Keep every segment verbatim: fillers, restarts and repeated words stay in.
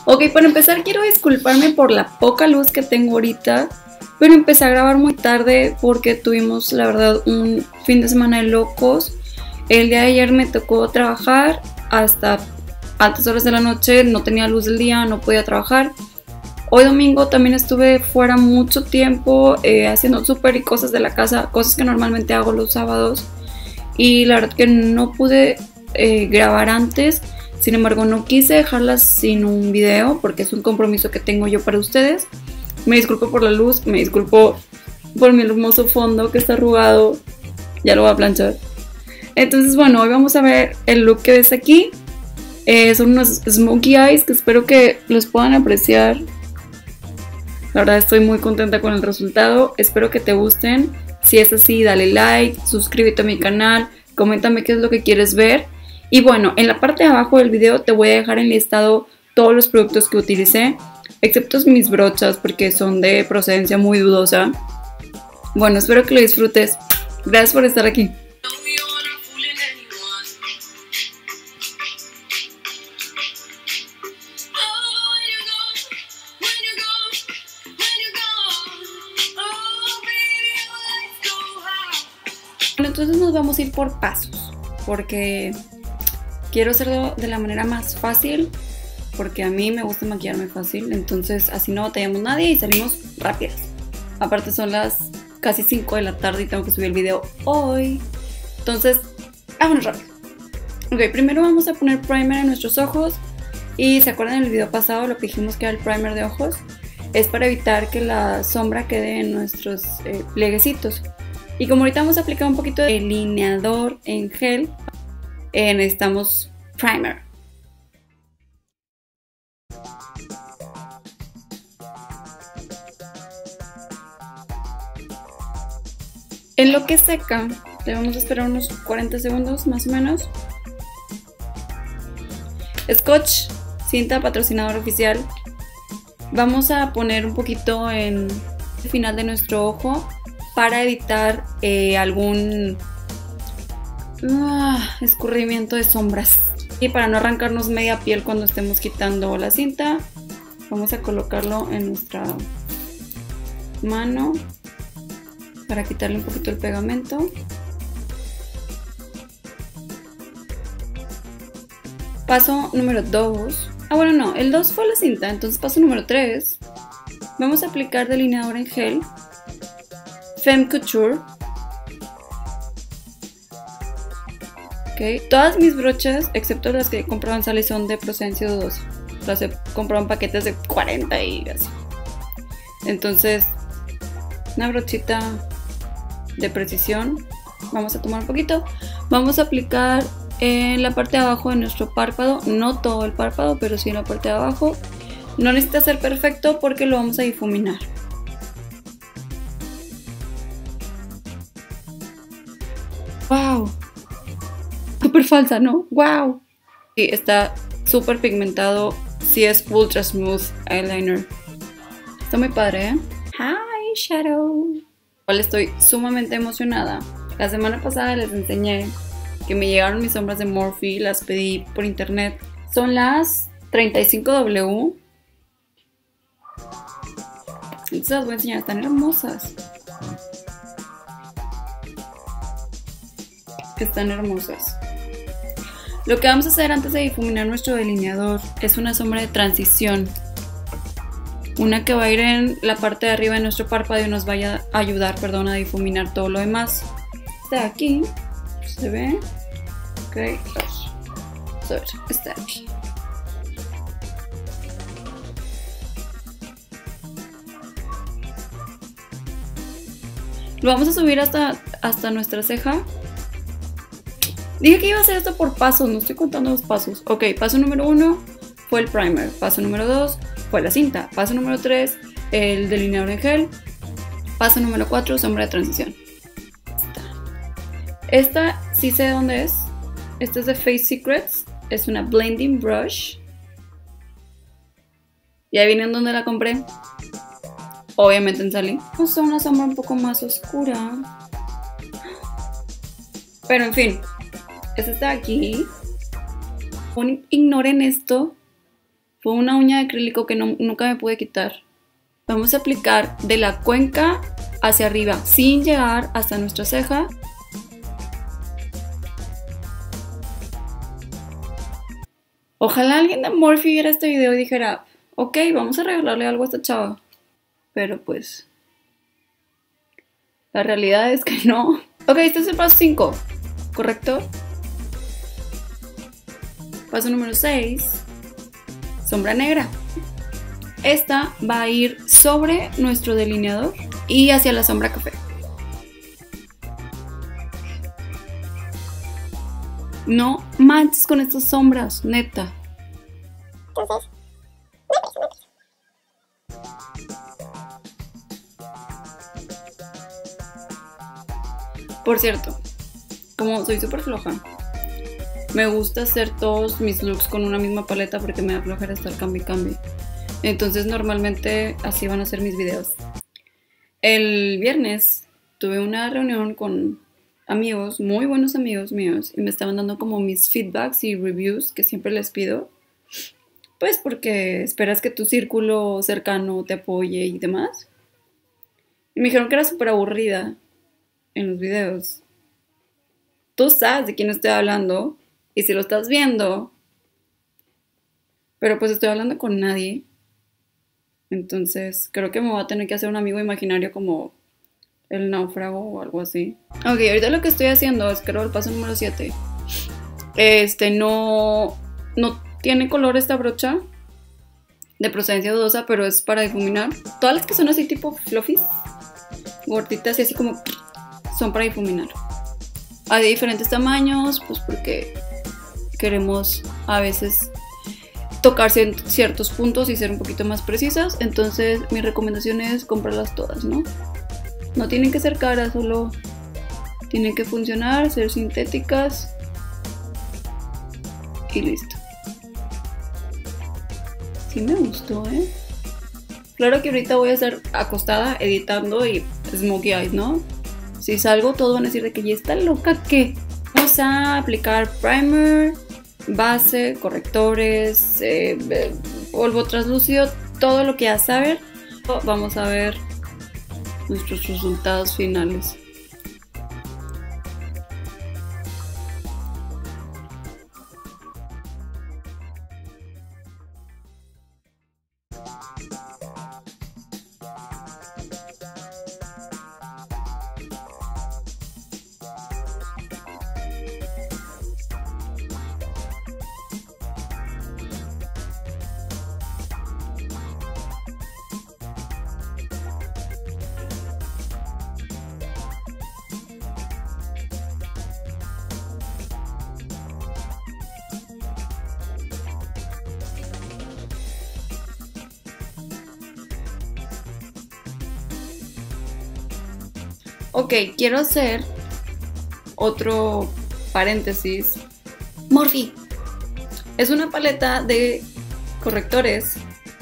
Ok, para empezar quiero disculparme por la poca luz que tengo ahorita, pero empecé a grabar muy tarde porque tuvimos la verdad un fin de semana de locos. El día de ayer me tocó trabajar hasta altas horas de la noche, no tenía luz del día, no podía trabajar. Hoy domingo también estuve fuera mucho tiempo eh, haciendo súper y cosas de la casa, cosas que normalmente hago los sábados. Y la verdad que no pude eh, grabar antes. Sin embargo, no quise dejarlas sin un video porque es un compromiso que tengo yo para ustedes. Me disculpo por la luz, me disculpo por mi hermoso fondo que está arrugado. Ya lo voy a planchar. Entonces, bueno, hoy vamos a ver el look que ves aquí. Eh, son unos smokey eyes que espero que los puedan apreciar. La verdad estoy muy contenta con el resultado. Espero que te gusten. Si es así, dale like, suscríbete a mi canal, coméntame qué es lo que quieres ver. Y bueno, en la parte de abajo del video te voy a dejar enlistado todos los productos que utilicé, excepto mis brochas porque son de procedencia muy dudosa. Bueno, espero que lo disfrutes. Gracias por estar aquí. Bueno, entonces nos vamos a ir por pasos porque quiero hacerlo de la manera más fácil, porque a mí me gusta maquillarme fácil, entonces así no batallamos nadie y salimos rápidas. Aparte son las casi cinco de la tarde y tengo que subir el video hoy, entonces vámonos rápido. Ok, primero vamos a poner primer en nuestros ojos y ¿se acuerdan del video pasado lo que dijimos que era el primer de ojos? Es para evitar que la sombra quede en nuestros eh, plieguecitos. Y como ahorita vamos a aplicar un poquito de delineador en gel, Eh, necesitamos primer. En lo que seca, debemos esperar unos cuarenta segundos más o menos. Scotch, cinta patrocinador oficial. Vamos a poner un poquito en el final de nuestro ojo para evitar eh, algún Ah, escurrimiento de sombras. Y para no arrancarnos media piel cuando estemos quitando la cinta, vamos a colocarlo en nuestra mano para quitarle un poquito el pegamento. Paso número dos. Ah, bueno, no, el dos fue la cinta, entonces paso número tres. Vamos a aplicar delineador en gel Femme Couture. Okay. Todas mis brochas, excepto las que he comprado en Sally, son de procedencia dudosa. Las he comprado en paquetes de cuarenta y así. Entonces, una brochita de precisión. Vamos a tomar un poquito. Vamos a aplicar en la parte de abajo de nuestro párpado. No todo el párpado, pero sí en la parte de abajo. No necesita ser perfecto porque lo vamos a difuminar. ¡Wow! Súper falsa, ¿no? ¡Wow! Sí, está súper pigmentado. Sí, es ultra smooth eyeliner. Está muy padre, ¿eh? Hi, Shadow. Igual estoy sumamente emocionada. La semana pasada les enseñé que me llegaron mis sombras de Morphe. Las pedí por internet. Son las treinta y cinco W. Entonces las voy a enseñar. Están hermosas. Están hermosas. Lo que vamos a hacer antes de difuminar nuestro delineador es una sombra de transición. Una que va a ir en la parte de arriba de nuestro párpado y nos vaya a ayudar, perdón, a difuminar todo lo demás. Está aquí. ¿Se ve? Ok. A ver, está aquí. Lo vamos a subir hasta, hasta nuestra ceja. Dije que iba a hacer esto por pasos, no estoy contando los pasos. Ok, paso número uno fue el primer. Paso número dos fue la cinta. Paso número tres, el delineador en gel. Paso número cuatro, sombra de transición. Esta, esta sí sé dónde es. Esta es de Face Secrets. Es una blending brush. Y ahí vienen donde la compré. Obviamente en Sally. Vamos a una sombra un poco más oscura. Pero en fin. Esta está aquí. Ignoren esto Fue una uña de acrílico que no, nunca me pude quitar. Vamos a aplicar de la cuenca hacia arriba, sin llegar hasta nuestra ceja. Ojalá alguien de Morphe viera este video y dijera, ok, vamos a regalarle algo a esta chava. Pero pues, la realidad es que no. Ok, este es el paso cinco, ¿correcto? Paso número seis, sombra negra. Esta va a ir sobre nuestro delineador y hacia la sombra café. No manches con estas sombras, neta. Por cierto, como soy súper floja, me gusta hacer todos mis looks con una misma paleta porque me da flojera estar cambio y cambio. Entonces normalmente así van a ser mis videos. El viernes tuve una reunión con amigos, muy buenos amigos míos, y me estaban dando como mis feedbacks y reviews que siempre les pido. Pues porque esperas que tu círculo cercano te apoye y demás. Y me dijeron que era súper aburrida en los videos. Tú sabes de quién estoy hablando, y si lo estás viendo, pero pues estoy hablando con nadie. Entonces creo que me voy a tener que hacer un amigo imaginario como el náufrago o algo así. Ok, ahorita lo que estoy haciendo es, creo, el paso número siete. Este, no, no tiene color esta brocha, de procedencia dudosa, pero es para difuminar. Todas las que son así tipo fluffies, gorditas y así como, son para difuminar. Hay de diferentes tamaños, pues porque queremos a veces tocar ciertos puntos y ser un poquito más precisas. Entonces mi recomendación es comprarlas todas, ¿no? No tienen que ser caras, solo tienen que funcionar, ser sintéticas y listo. Sí me gustó, ¿eh? Claro que ahorita voy a estar acostada editando y smokey eyes, ¿no? Si salgo, todos van a decir de que ya está loca, ¿qué? Vamos a aplicar primer, base, correctores, eh, eh, polvo translúcido, todo lo que ya saben. Vamos a ver nuestros resultados finales. Ok, quiero hacer otro paréntesis. Morphe es una paleta de correctores.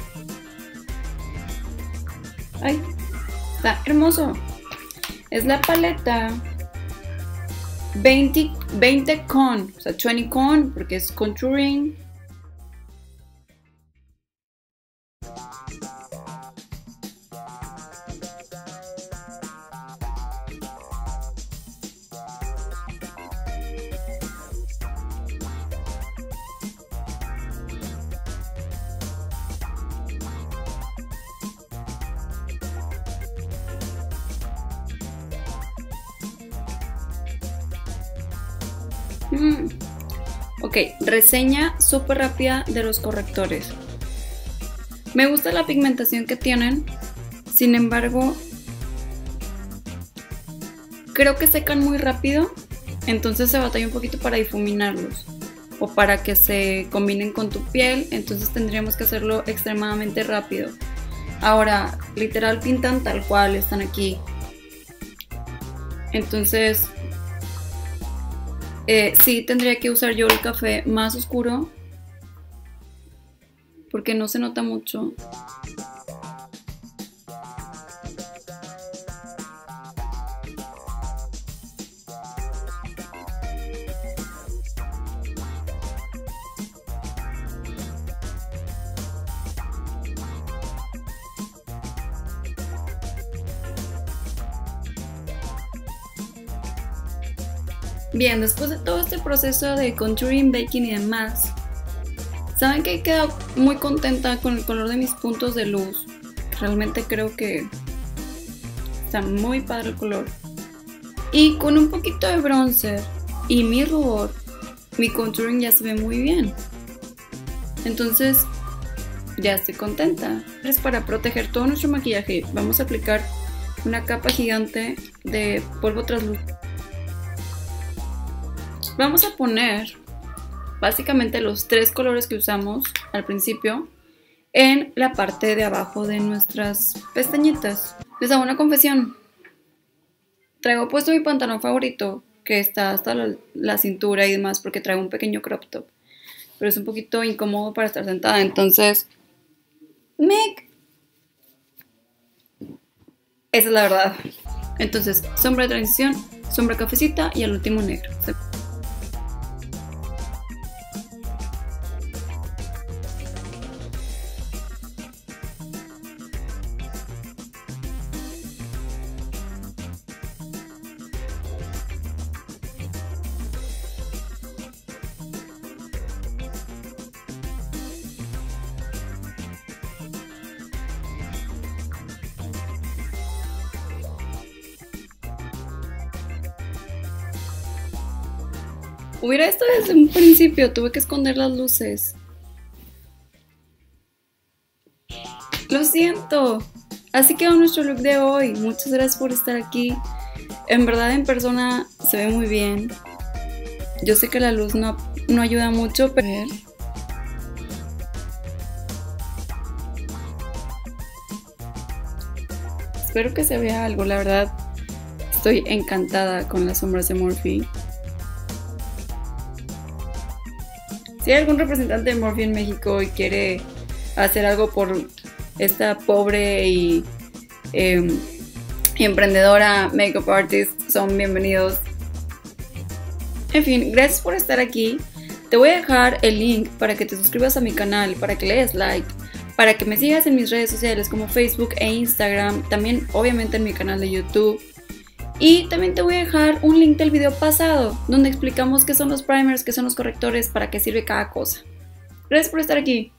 Ay, está hermoso. Es la paleta veinte, veinte con, o sea, veinte con, porque es contouring. Mm. Ok, reseña súper rápida de los correctores. Me gusta la pigmentación que tienen, sin embargo, creo que secan muy rápido, entonces se batalla un poquito para difuminarlos o para que se combinen con tu piel, entonces tendríamos que hacerlo extremadamente rápido. Ahora, literal pintan tal cual, están aquí. Entonces, eh, sí tendría que usar yo el café más oscuro porque no se nota mucho. Bien, después de todo este proceso de contouring, baking y demás, saben que he quedado muy contenta con el color de mis puntos de luz. Realmente creo que está muy padre el color. Y con un poquito de bronzer y mi rubor, mi contouring ya se ve muy bien. Entonces ya estoy contenta. Es para proteger todo nuestro maquillaje. Vamos a aplicar una capa gigante de polvo translúcido. Vamos a poner básicamente los tres colores que usamos al principio en la parte de abajo de nuestras pestañitas. Les hago una confesión. Traigo puesto mi pantalón favorito, que está hasta la, la cintura y demás, porque traigo un pequeño crop top. Pero es un poquito incómodo para estar sentada, entonces... ¡Mic! Esa es la verdad. Entonces, sombra de transición, sombra cafecita y al último negro. Hubiera esto desde un principio, tuve que esconder las luces. Lo siento. Así quedó nuestro look de hoy. Muchas gracias por estar aquí. En verdad en persona se ve muy bien. Yo sé que la luz no, no ayuda mucho, pero... A ver. Espero que se vea algo, la verdad. Estoy encantada con las sombras de Morphe. Si hay algún representante de Morphe en México y quiere hacer algo por esta pobre y eh, emprendedora makeup artist, son bienvenidos. En fin, gracias por estar aquí. Te voy a dejar el link para que te suscribas a mi canal, para que le des like, para que me sigas en mis redes sociales como Facebook e Instagram, también obviamente en mi canal de YouTube. Y también te voy a dejar un link del video pasado, donde explicamos qué son los primers, qué son los correctores, para qué sirve cada cosa. Gracias por estar aquí.